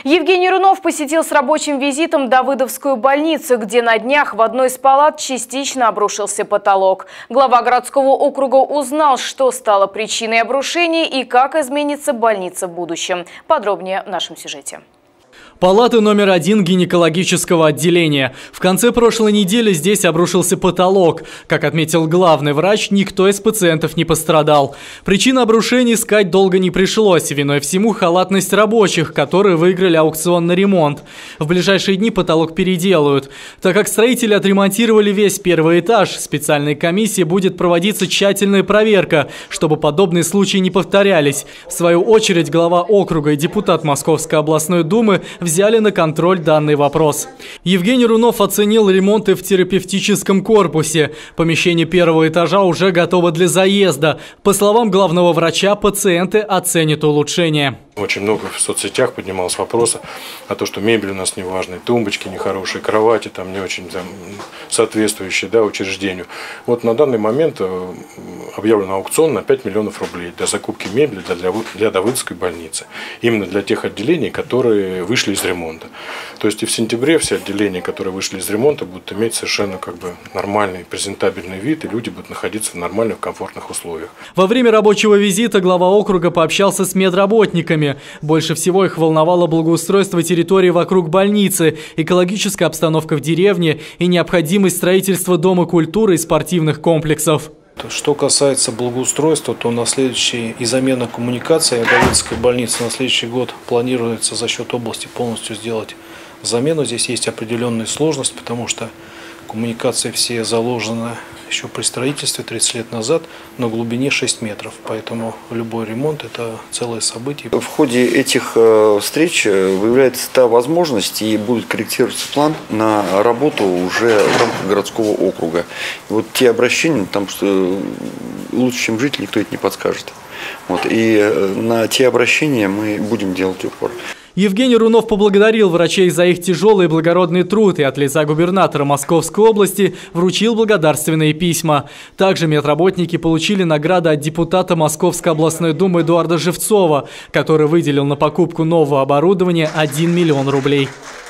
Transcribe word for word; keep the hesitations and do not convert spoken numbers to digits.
Евгений Рунов посетил с рабочим визитом Давыдовскую больницу, где на днях в одной из палат частично обрушился потолок. Глава городского округа узнал, что стало причиной обрушения и как изменится больница в будущем. Подробнее в нашем сюжете. Палата номер один гинекологического отделения. В конце прошлой недели здесь обрушился потолок. Как отметил главный врач, никто из пациентов не пострадал. Причину обрушения искать долго не пришлось. Виной всему халатность рабочих, которые выиграли аукцион на ремонт. В ближайшие дни потолок переделают. Так как строители отремонтировали весь первый этаж, специальной комиссией будет проводиться тщательная проверка, чтобы подобные случаи не повторялись. В свою очередь, глава округа и депутат Московской областной думы взяли на контроль данный вопрос. Евгений Рунов оценил ремонты в терапевтическом корпусе. Помещение первого этажа уже готово для заезда. По словам главного врача, пациенты оценят улучшение. Очень много в соцсетях поднималось вопроса о том, что мебель у нас неважная, тумбочки нехорошие, кровати там не очень там, соответствующие, да, учреждению. Вот на данный момент объявлен аукцион на пять миллионов рублей для закупки мебели для, для Давыдовской больницы. Именно для тех отделений, которые вышли из ремонта. То есть и в сентябре все отделения, которые вышли из ремонта, будут иметь совершенно как бы нормальный, презентабельный вид, и люди будут находиться в нормальных, комфортных условиях. Во время рабочего визита глава округа пообщался с медработниками. Больше всего их волновало благоустройство территории вокруг больницы, экологическая обстановка в деревне и необходимость строительства дома культуры и спортивных комплексов. Что касается благоустройства, то на следующий и замена коммуникации Давыдовской больницы на следующий год планируется за счет области полностью сделать замену. Здесь есть определенная сложность, потому что коммуникации все заложены еще при строительстве тридцать лет назад на глубине шесть метров. Поэтому любой ремонт – это целое событие. В ходе этих встреч выявляется та возможность и будет корректироваться план на работу уже в рамках городского округа. И вот те обращения, там, что лучше, чем жить, никто это не подскажет. Вот, и на те обращения мы будем делать упор. Евгений Рунов поблагодарил врачей за их тяжелый и благородный труд и от лица губернатора Московской области вручил благодарственные письма. Также медработники получили награды от депутата Московской областной думы Эдуарда Живцова, который выделил на покупку нового оборудования один миллион рублей.